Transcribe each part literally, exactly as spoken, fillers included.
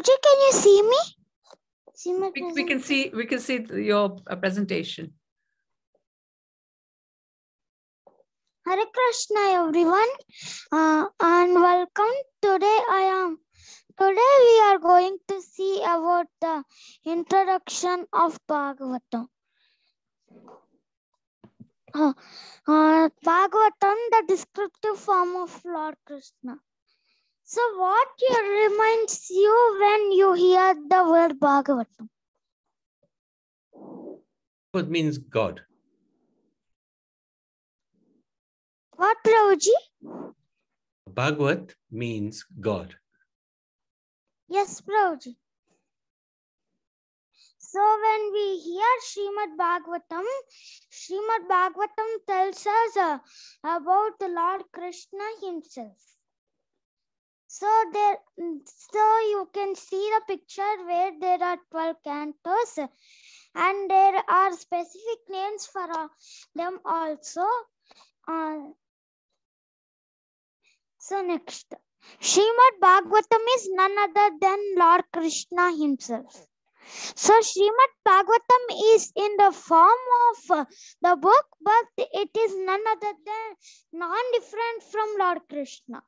Prabhuji, can you see me? See my We, we can see we can see your uh, presentation. Hare Krishna, everyone, uh, and welcome. Today I am. Today we are going to see about the introduction of Bhagavatam. Uh, uh, Bhagavatam, the descriptive form of Lord Krishna. So, what reminds you when you hear the word Bhagavatam? What means God? What, Prabhuji? Bhagavat means God. Yes, Prabhuji. So when we hear Srimad Bhagavatam, Srimad Bhagavatam tells us uh, about the Lord Krishna himself. So there, so you can see the picture where there are twelve cantos, and there are specific names for uh, them also. Uh, so next, Srimad Bhagavatam is none other than Lord Krishna himself. So Srimad Bhagavatam is in the form of uh, the book, but it is none other than non-different from Lord Krishna.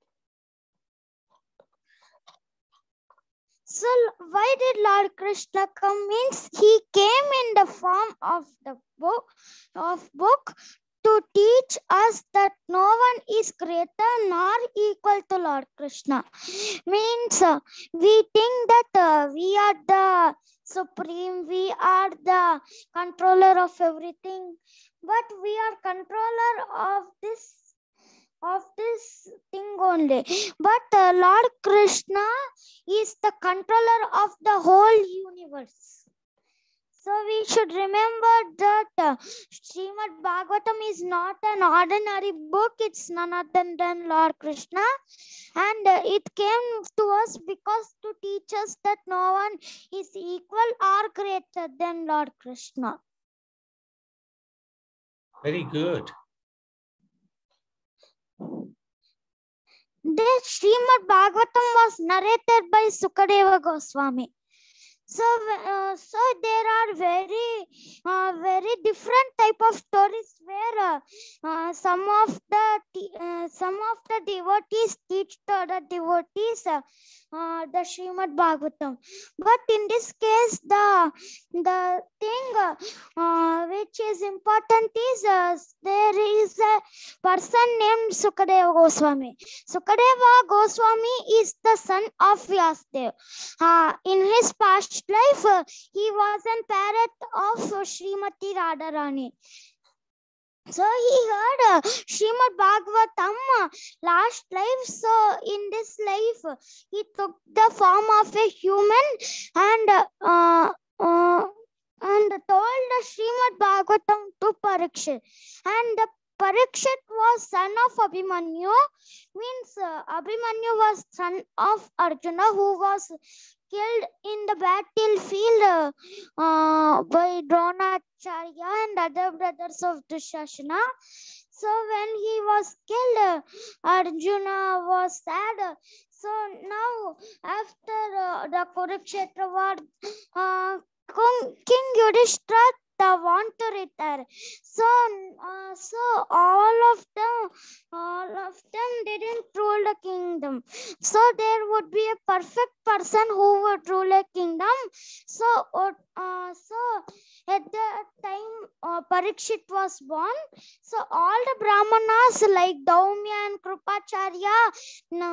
So why did Lord Krishna come? Means he came in the form of the book of book to teach us that no one is greater nor equal to Lord Krishna. Means uh, we think that uh, we are the supreme, we are the controller of everything, but we are controller of this of this thing only. But uh, Lord Krishna is the controller of the whole universe. So we should remember that uh, Srimad Bhagavatam is not an ordinary book. It's none other than Lord Krishna. And uh, it came to us because to teach us that no one is equal or greater than Lord Krishna. Very good. The Srimad Bhagavatam was narrated by Sukadeva Goswami. So, uh, so there are very, uh, very different type of stories where uh, uh, some of the uh, some of the devotees teach the, the devotees uh, uh, the Srimad Bhagavatam. But in this case, the the thing uh, uh, which is important is uh, there is a person named Sukadeva Goswami. Sukadeva Goswami is the son of Vyasdev. Uh, in his past life, uh, he was a parent of uh, Srimati Radharani. So he heard uh, Srimad Bhagavatam uh, last life. So in this life, uh, he took the form of a human and uh, uh, uh, and told the Srimad Bhagavatam to Parikshit. And the Parikshit was son of Abhimanyu. Means uh, Abhimanyu was son of Arjuna, who was killed in the battlefield uh, uh, by Dronacharya and other brothers of Dushashana. So when he was killed, uh, Arjuna was sad. So now after uh, the Kurukshetra war, uh, King Yudhishthira want to retire. So, uh, so all of them, all of them didn't rule the kingdom. So there would be a perfect person who would rule a kingdom. So, uh, so at that time, uh, Parikshit was born. So all the Brahmanas like Daumya and Krupacharya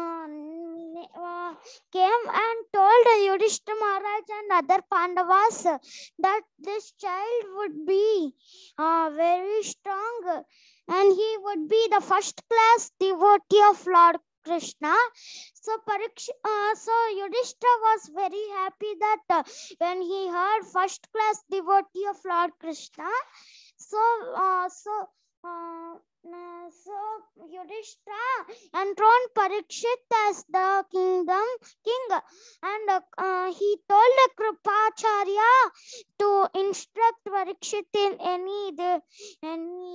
uh, came and told Yudhishthira Maharaj and other Pandavas that this child would be uh, very strong and he would be the first class devotee of Lord Krishna. So Pariksh, uh, so Yudhishthira was very happy that uh, when he heard first class devotee of Lord Krishna. So, uh, so, uh, uh, so Yudhishthira enthroned Parikshit as the kingdom king, and uh, uh, he told the Krupacharya to instruct Parikshit in any the any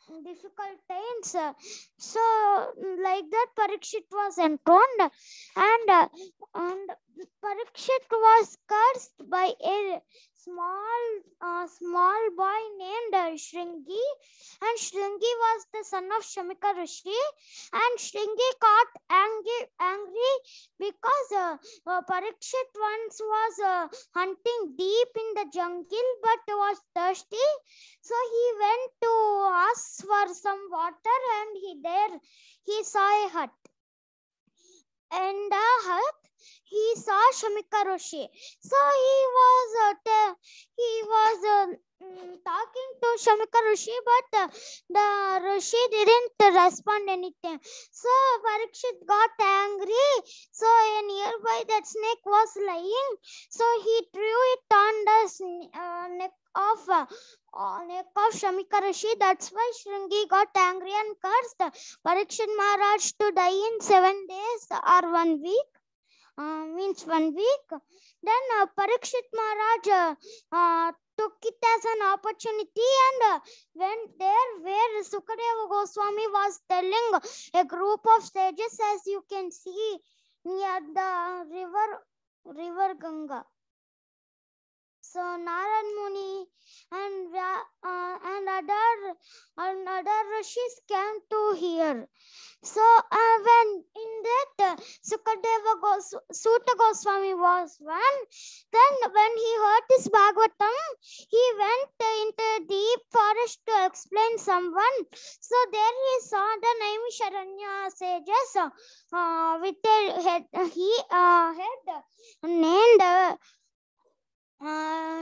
difficult times. uh, So, like that, Parikshit was enthroned, and uh, and Parikshit was cursed by a small uh, small boy named uh, Shringi, and Shringi was the son of Shamika Rishi, and Shringi got angry angry because uh, uh, Parikshit once was uh, hunting deep in the jungle but was thirsty, so he went to ask for some water, and he there he saw a hut. In the hut, he saw Shamika Rishi. So he was uh, te- he was uh, mm, talking to Shamika Rishi, but uh, the Rishi didn't respond anything. So Parikshit got angry. So a nearby that snake was lying. So he threw it on the sn- uh, neck of uh, uh, neck of Shamika Rishi. That's why Shringi got angry and cursed Parikshit Maharaj to die in seven days or one week. Uh, means one week. Then uh, Parikshit Maharaj uh, uh, took it as an opportunity and uh, went there where Sukadeva Goswami was telling a group of sages, as you can see near the river, river Ganga. So Narad Muni and uh, and other and other rishis came to hear. So uh, when in that uh, Sukadeva Gos Suta Goswami was one, then when he heard this Bhagavatam, he went uh, into a deep forest to explain someone. So there he saw the Naimisharanya sages uh, uh, with a head, he uh, head named. Uh, uh,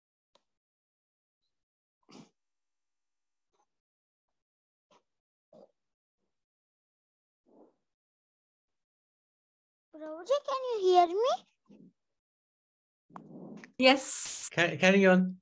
Prabhuji, can you hear me? Yes. Ca- carry on.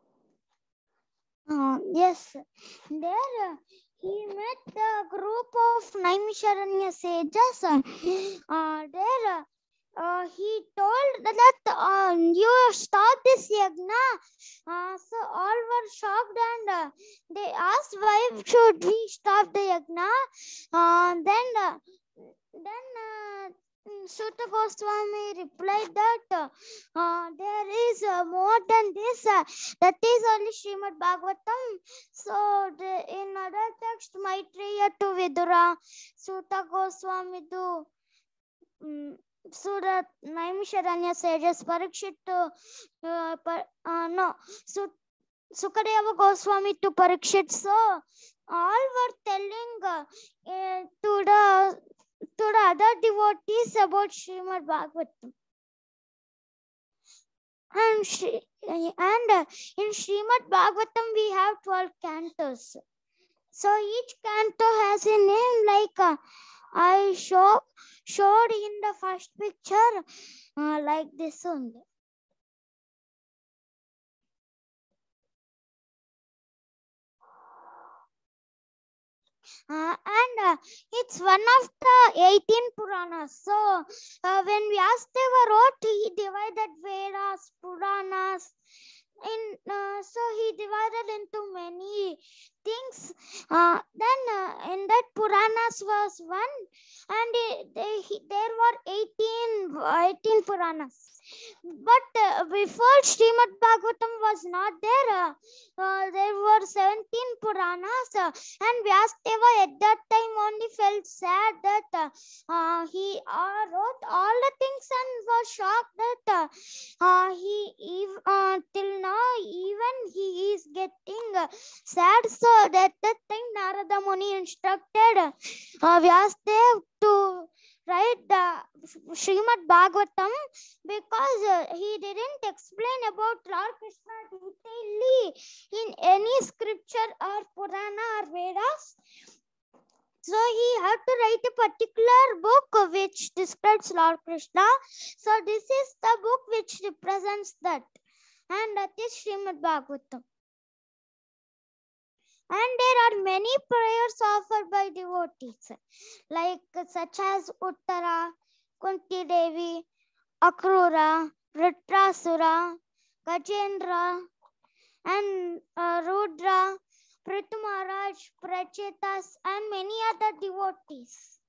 Uh, yes. There uh, he met a group of Naimisharanya sages. Uh, uh, there uh, uh, he told that uh, you stop this yagna. Uh, so all were shocked and uh, they asked, why should we stop the yagna? Uh, then uh, then uh, Suta Goswami replied that uh, there is uh, more than this. Uh, that is only Srimad Bhagavatam. So the, in other text, Maitreya to Vidura, Suta Goswami to um, Surat Naimisharanya sages, Parikshit to uh, par, uh, no, Su, Sukadeva Goswami to Parikshit. So all were telling uh, uh, to the to the other devotees about Srimad Bhagavatam. And, Shri, and uh, in Srimad Bhagavatam, we have twelve cantos. So each canto has a name, like uh, I show, showed in the first picture, uh, like this only. Uh, and uh, it's one of the eighteen Puranas. So uh, when Vyasadeva wrote, he divided Vedas, Puranas, in uh, so he divided into many things. Uh, then uh, in that Puranas was one, and it, they, he, there were eighteen, eighteen Puranas. But uh, before Srimad Bhagavatam was not there, uh, uh, there were seventeen Puranas, uh, and Vyasadeva at that time only felt sad that uh, uh, he uh, wrote all the things and was shocked that uh, uh, he ev- uh, till now even he is getting uh, sad. So at that time Narada Muni instructed uh, Vyasadeva to write the Srimad Bhagavatam, because uh, he didn't explain about Lord Krishna detailedly in any scripture or Purana or Vedas. So he had to write a particular book which describes Lord Krishna. So this is the book which represents that, and that is Srimad Bhagavatam. And there are many prayers offered by devotees, like such as Uttara, Kunti Devi, Akrura, Ritrasura, Gajendra, and uh, Rudra, Prithu Maharaj, Prachetas, and many other devotees.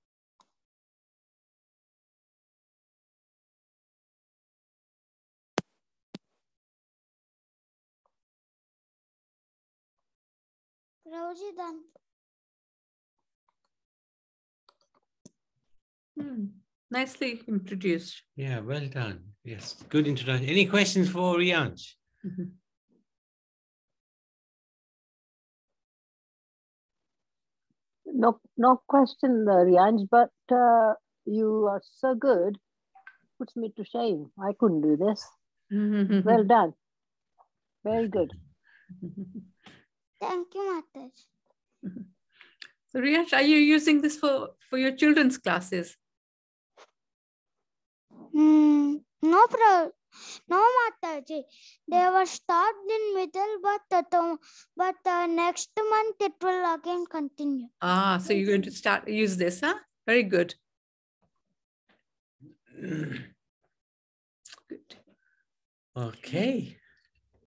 Prabhuji, done. Hmm. Nicely introduced. Yeah, well done. Yes, good introduction. Any questions for Riyansh? Mhm. No, no question, uh, Riyanj, but uh, you are so good. Puts me to shame. I couldn't do this. Well done. Very good. Thank you, Mataji. So Riyansh, are you using this for, for your children's classes? Hmm. No, pro- no, Mataji. They were stopped in middle, but uh, to- but uh, next month it will again continue. Ah, so you're going to start use this, huh? Very good. Good. Okay.